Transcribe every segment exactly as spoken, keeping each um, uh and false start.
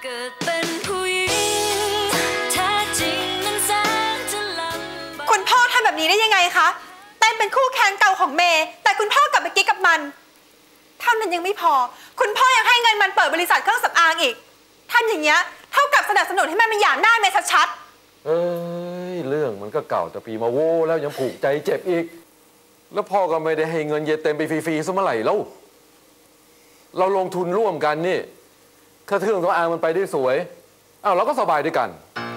เกิดเป็นผู้หญิงแท้จริงนั้นแสนจะลำบากคุณพ่อทำแบบนี้ได้ยังไงคะเต้นเป็นคู่แข่งเก่าของเมย์แต่คุณพ่อกลับไปกิ๊กกับมันเท่านั้นยังไม่พอคุณพ่อยังให้เงินมันเปิดบริษัทเครื่องสำอางอีกทำอย่างเงี้ยเท่ากับสนับสนุนให้มันเป็นหยามหน้าเมย์ชัดๆเอ้ยเรื่องมันก็เก่าแต่ปีมาโว้แล้วยังผูกใจเจ็บอีกแล้วพ่อก็ไม่ได้ให้เงินเยเต็มไปฟรีๆซะเมื่อไหร่แล้วเราลงทุนร่วมกันนี่ถ้าเครื่องสำอางมันไปได้สวยอ้าวเราก็สบายด้วยกัน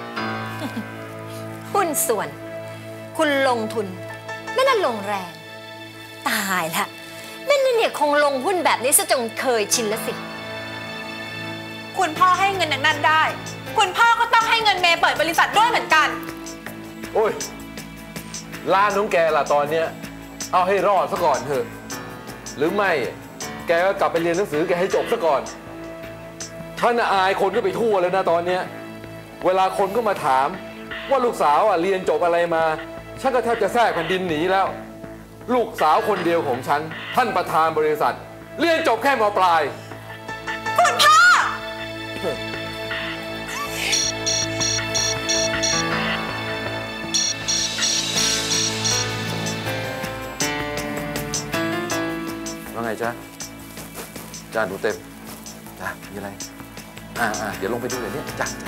หุ้นส่วนคุณลงทุนแม่นั่นลงแรงตายละแม่นั่นเนี่ยคงลงหุ้นแบบนี้ซะจนเคยชินแล้วสิคุณพ่อให้เงินนั้นนั่นได้คุณพ่อก็ต้องให้เงินเมย์เปิดบริษัทด้วยเหมือนกันโอ้ยร้านน้องแกล่ะตอนเนี้ยเอาให้รอดซะก่อนเถอะหรือไม่แกก็กลับไปเรียนหนังสือแกให้จบซะก่อนท่านอายคนก็ไปทั่วเลยนะตอนเนี้ยเวลาคนก็มาถามว่าลูกสาวอ่ะเรียนจบอะไรมาฉันก็แทบจะแทรกแผ่นดินหนีแล้วลูกสาวคนเดียวของฉันท่านประธานบริษัทเรียนจบแค่ม.ปลายคุณพ่อว่าไงจ๊ะจานหนูเต็มจ้ะมีอะไรอ่าอ่าเดี๋ยวลงไปดูเดี๋ยวนี้จ้ะ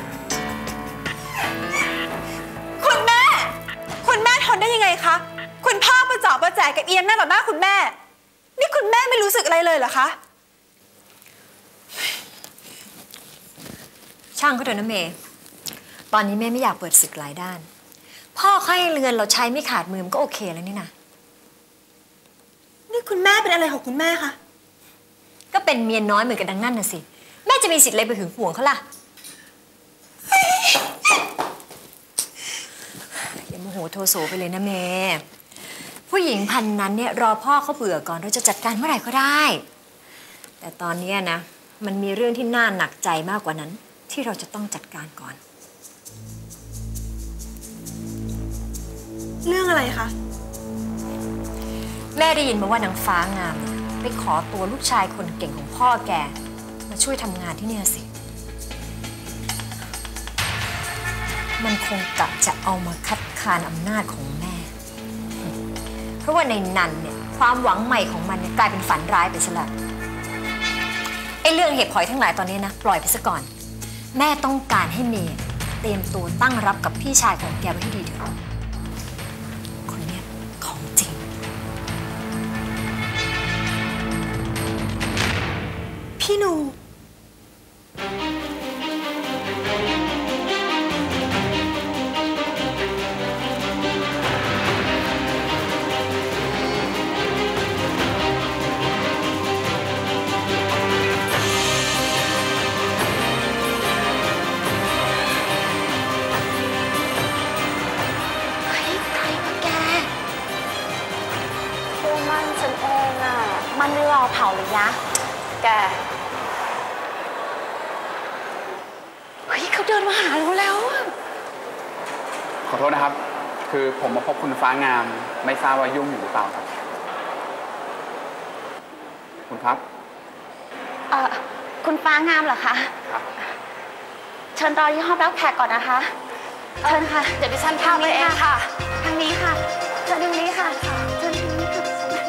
คุณแม่คุณแม่ทนได้ยังไงคะคุณพ่อประจอบประแจกับเอียนแม่ต่อหน้าคุณแม่นี่คุณแม่ไม่รู้สึกอะไรเลยเหรอคะช่างเขาเถอะนะเมย์ตอนนี้แม่ไม่อยากเปิดศึกหลายด้านพ่อเขาให้เงินเราใช้ไม่ขาดมือมันก็โอเคแล้วนี่นะนี่คุณแม่เป็นอะไรของคุณแม่คะก็เป็นเมียน้อยเหมือนกันดังนั้นน่ะสิแม่จะมีสิทธิ์อะไรไปหึงหวงเขาล่ะอย่าโมโหโทโสไปเลยนะเมย์ผู้หญิงพันนั้นเนี่ยรอพ่อเขาเบื่อก่อนเราจะจัดการเมื่อไหร่ก็ได้แต่ตอนนี้นะมันมีเรื่องที่น่าหนักใจมากกว่านั้นที่เราจะต้องจัดการก่อนเรื่องอะไรคะแม่ได้ยินมาว่านางฟ้างามไปขอตัวลูกชายคนเก่งของพ่อแกมาช่วยทำงานที่นี่สิมันคงกะจะเอามาคัดค้านอำนาจของแม่เพราะว่าในนั้นเนี่ยความหวังใหม่ของมันกลายเป็นฝันร้ายไปซะแล้วไอ้เรื่องเห็บหอยทั้งหลายตอนนี้นะปล่อยไปซะก่อนแม่ต้องการให้เมย์เตรียมตัวตั้งรับกับพี่ชายของแกไว้ให้ดีเถอะคนนี้ของจริงพี่หนูมันไม่รอเผาเลยนะแกเฮ้ยเขาเดินมาหาเราแล้วขอโทษนะครับคือผมมาพบคุณฟ้างามไม่ทราบว่ายุ่งอยู่หรือเปล่าครับคุณครับเอ่อคุณฟ้างามเหรอคะครับเชิญรอที่ห้องรับแขกก่อนนะคะเชิญค่ะเดี๋ยวดิฉันพาไปเองค่ะทางนี้ค่ะเชิญทางนี้ค่ะเชิญทางนี้ค่ะ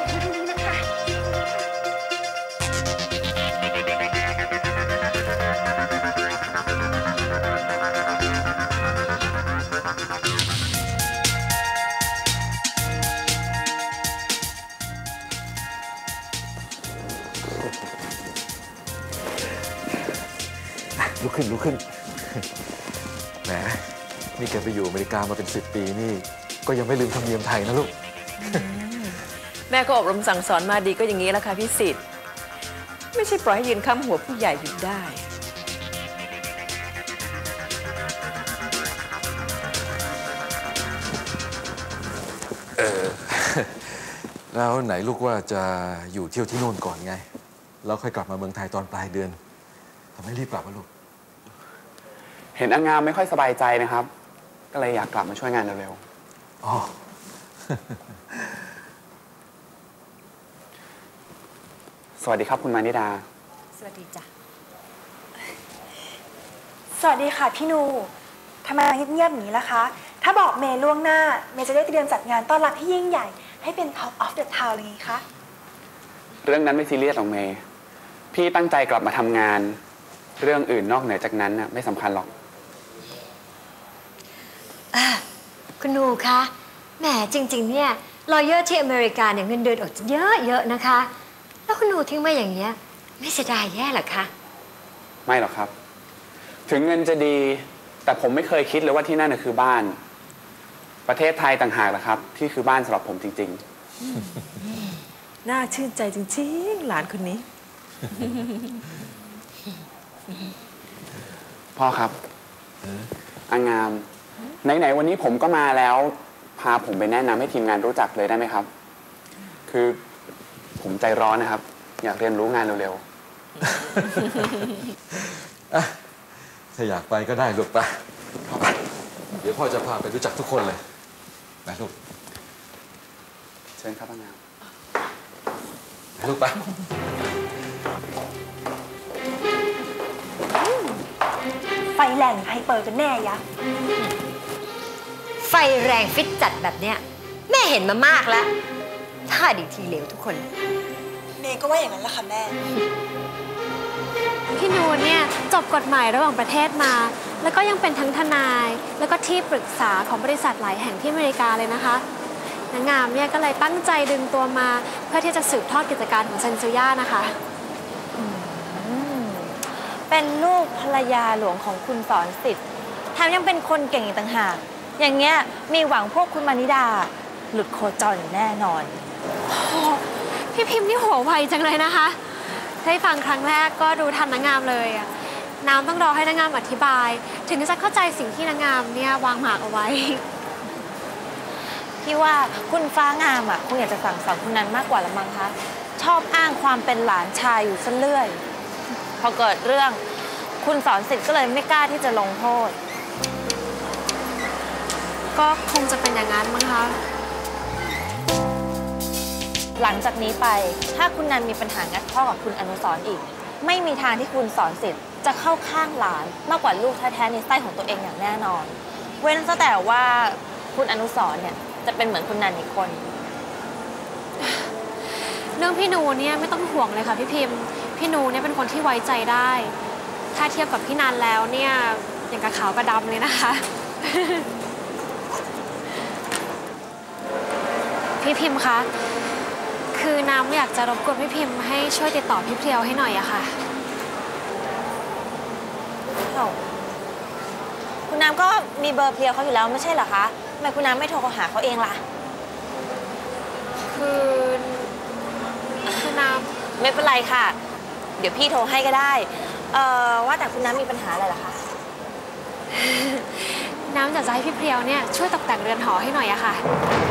ลุกขึ้นลุกขึ้นแหมนี่แกไปอยู่อเมริกามาเป็นสิบปีนี่ก็ยังไม่ลืมธรรมเนียมไทยนะลูกแม่ก็อบรมสั่งสอนมาดีก็อย่างนี้แล้วค่ะพี่สิทธิ์ไม่ใช่ปล่อยให้ยืนค้ำหัวผู้ใหญ่อยู่ได้เออแล้วไหนลูกว่าจะอยู่เที่ยวที่โน่นก่อนไงแล้วค่อยกลับมาเมืองไทยตอนปลายเดือนทำไมรีบกลับมาลูกเห็นอางามไม่ค่อยสบายใจนะครับก็เลยอยากกลับมาช่วยงานเร็วๆอ๋อ สวัสดีครับคุณมานิดาสวัสดีจ้ะสวัสดีค่ะพี่นูทำไมเงียบๆอย่างนี้ล่ะคะ ถ้าบอกเมย์ล่วงหน้าเมย์จะได้เตรียมจัดงานต้อนรับที่ยิ่งใหญ่ให้เป็น Top of the Town เลยไงคะเรื่องนั้นไม่ซีเรียสหรอกเมย์พี่ตั้งใจกลับมาทำงานเรื่องอื่นนอกเหนือจากนั้นน่ะไม่สำคัญหรอกคุณนูคะแหมจริงๆเนี่ยลอเยอร์ที่อเมริกาเนี่ยเงินเดือนออกเยอะๆนะคะ แล้วคุณนูทิ้งมาอย่างเงี้ยไม่เสียดายแย่หรอคะไม่หรอกครับ ถึงเงินจะดีแต่ผมไม่เคยคิดเลยว่าที่นั่นคือบ้าน ประเทศไทยต่างหากนะครับที่คือบ้านสำหรับผมจริงน่าชื่นใจจริงๆหลานคนนี้พ่อครับอางามไหนๆวันนี้ผมก็มาแล้วพาผมไปแนะนำให้ทีมงานรู้จักเลยได้ไหมครับ คือผมใจร้อนนะครับ อยากเรียนรู้งานเร็วๆถ้าอยากไปก็ได้ลูกไปเดี๋ยวพ่อจะพาไปรู้จักทุกคนเลยไปลูกเชิญครับอางามไปลูกไปไฟแรงไฮเปอร์กันแน่ยะไฟแรงฟิตจัดแบบเนี้ยแม่เห็นมามากแล้วถ้าดีทีเหลวทุกคนเมย์ก็ว่าอย่างนั้นแหละค่ะแม่พี่นูนเนี่ยจบกฎหมายระหว่างประเทศมาแล้วก็ยังเป็นทั้งทนายแล้วก็ที่ปรึกษาของบริษัทหลายแห่งที่อเมริกาเลยนะคะนางงามเนี่ยก็เลยตั้งใจดึงตัวมาเพื่อที่จะสืบทอดกิจการของเซนซูย่านะคะเป็นลูกภรรยาหลวงของคุณสอนสิทธิ์แถมยังเป็นคนเก่งอีกต่างหากอย่างเงี้ยมีหวังพวกคุณมานิดาหลุดโคจรอย่างแน่นอนพี่พิมพ์นี่หัวไวจังเลยนะคะได้ฟังครั้งแรกก็รู้ทันนางงามเลยอะน้ำต้องรอให้นางงามอธิบายถึงจะเข้าใจสิ่งที่นางงามเนี่ยวางหมากเอาไว้พี่ว่าคุณฟ้างามอ่ะคงอยากจะสั่งสอนคุณนันมากกว่าละมั้งคะชอบอ้างความเป็นหลานชายอยู่ซะเรื่อยพอเกิดเรื่องคุณสอนสิทธิ์ก็เลยไม่กล้าที่จะลงโทษก็คงจะเป็นอย่างนั้นมั้งคะหลังจากนี้ไปถ้าคุณนันมีปัญหางัดข้อกับคุณอนุสรณ์อีกไม่มีทางที่คุณสอนสิทธิ์จะเข้าข้างหลานมากกว่าลูกแท้ๆในไส้ของตัวเองอย่างแน่นอนเว้นซะแต่ว่าคุณอนุสรณ์เนี่ยจะเป็นเหมือนคุณนันอีกคนเรื่องพี่นูเนี่ยไม่ต้องห่วงเลยค่ะพี่พิมพ์พี่นูเนี่ยเป็นคนที่ไว้ใจได้ถ้าเทียบกับพี่นันแล้วเนี่ยอย่างกับขาวกับดำเลยนะคะพี่พิมพ์คะคือน้ำอยากจะรบกวนพี่พิมพ์ให้ช่วยติดต่อพี่เพรียวให้หน่อยอะค่ะคุณน้ำก็มีเบอร์เพรียวเขาอยู่แล้วไม่ใช่เหรอคะทำไมคุณน้ำไม่โทรหาเขาเองล่ะคือคือน้ำไม่เป็นไรค่ะเดี๋ยวพี่โทรให้ก็ได้เอ่อว่าแต่คุณน้ำมีปัญหาอะไรเหรอคะน้ำอยากจะให้พี่เพรียวเนี่ยช่วยตกแต่งเรือนหอให้หน่อยอะค่ะ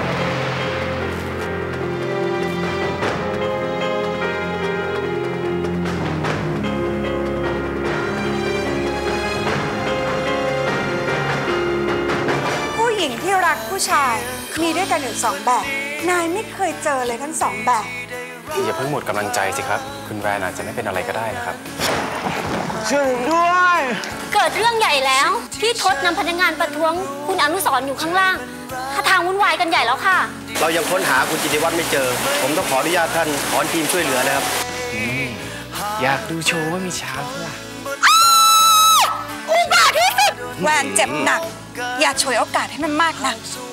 ที่รักผู้ชายมีด้วยกันอยู่สองแบบนายไม่เคยเจอเลยทั้งสองแบบอย่าเพิ่งหมดกำลังใจสิครับคุณแวนอาจจะไม่เป็นอะไรก็ได้นะครับช่วยด้วยเกิดเรื่องใหญ่แล้วพี่ทศนำพนักงานประท้วงคุณอนุสรณ์อยู่ข้างล่างท่าทางวุ่นวายกันใหญ่แล้วค่ะเรายังค้นหาคุณจิติวัฒน์ไม่เจอผมต้องขออนุญาตท่านถอนทีมช่วยเหลือนะครับอยากดูโชว์ว่ามีช้างล่ะอุบาทที่สุดแวนเจ็บหนักอย่าฉวยโอกาสให้มันมากนัก